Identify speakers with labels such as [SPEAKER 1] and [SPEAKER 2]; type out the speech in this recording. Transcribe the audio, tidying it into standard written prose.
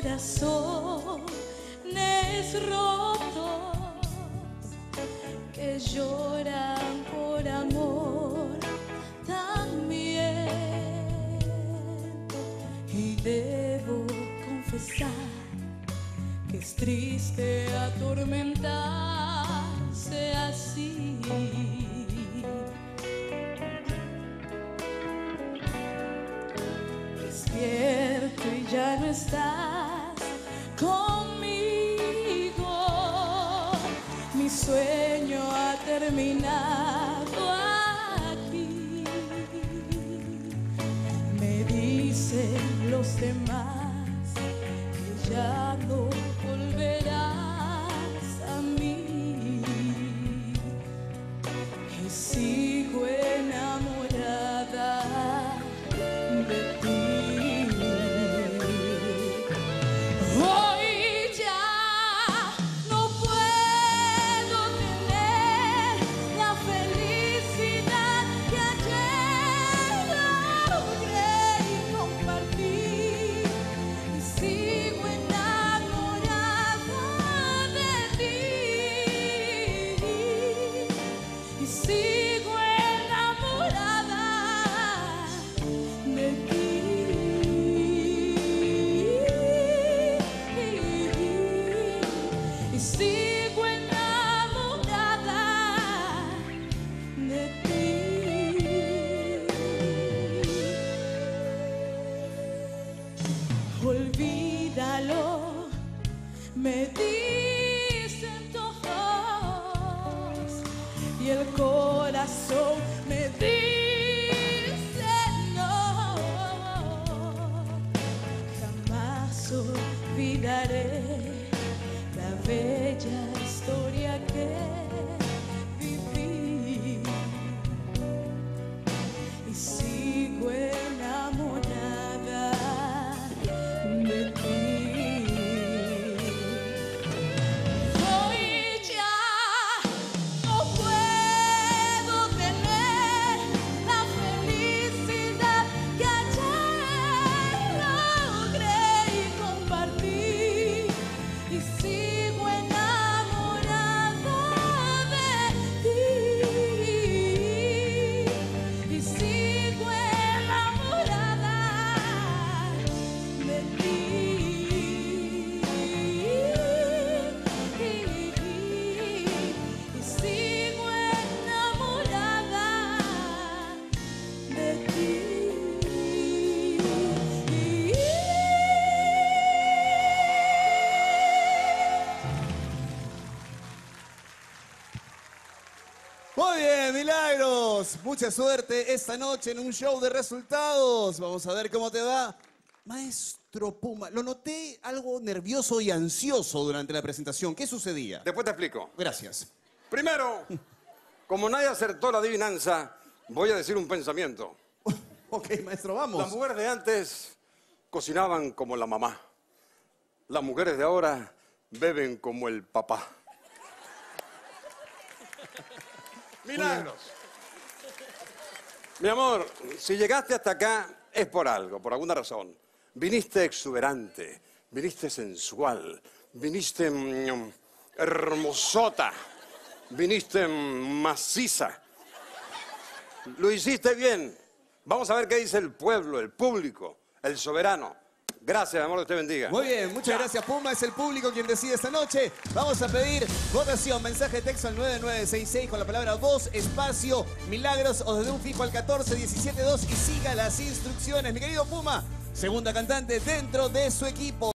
[SPEAKER 1] corazones rotos que lloran por amor también. Y debo confesar que es triste atormentarse así. Despierto y ya no estás conmigo. Mi sueño ha terminado aquí. Me dicen los demás que ya no volverás a mí. Y sigo enamorada de ti. Hoy ya no puedo tener la felicidad que ayer logré compartir. Y sigo enamorada de ti. Y sigo enamorada de ti. Y sigo enamorada de ti. Olvídalo, me dicen todos, y el corazón me dice no. Jamás olvidaré la bella historia que viví. Y sigo enamorada de ti. Hoy ya no puedo tener la felicidad que ayer logré compartir. Y sigo enamorada de ti. Y sigo enamorada de ti. Y sigo enamorada de ti.
[SPEAKER 2] Muy bien, Milagros. Mucha suerte esta noche en un show de resultados. Vamos a ver cómo te va. Maestro Puma, lo noté algo nervioso y ansioso durante la presentación. ¿Qué sucedía?
[SPEAKER 3] Después te explico.
[SPEAKER 2] Gracias.
[SPEAKER 3] Primero, como nadie acertó la adivinanza, voy a decir un pensamiento.
[SPEAKER 2] Ok, maestro, vamos.
[SPEAKER 3] Las mujeres de antes cocinaban como la mamá. Las mujeres de ahora beben como el papá. Milagros. Mi amor, si llegaste hasta acá es por algo, por alguna razón. Viniste exuberante, viniste sensual, viniste hermosota, viniste maciza. Lo hiciste bien. Vamos a ver qué dice el pueblo, el público, el soberano. Gracias, amor, Dios te bendiga.
[SPEAKER 2] Muy bien, muchas gracias, Puma. Es el público quien decide esta noche. Vamos a pedir votación, mensaje de texto al 9966 con la palabra voz, espacio, Milagros, o desde un fijo al 14172 y siga las instrucciones. Mi querido Puma, segunda cantante dentro de su equipo.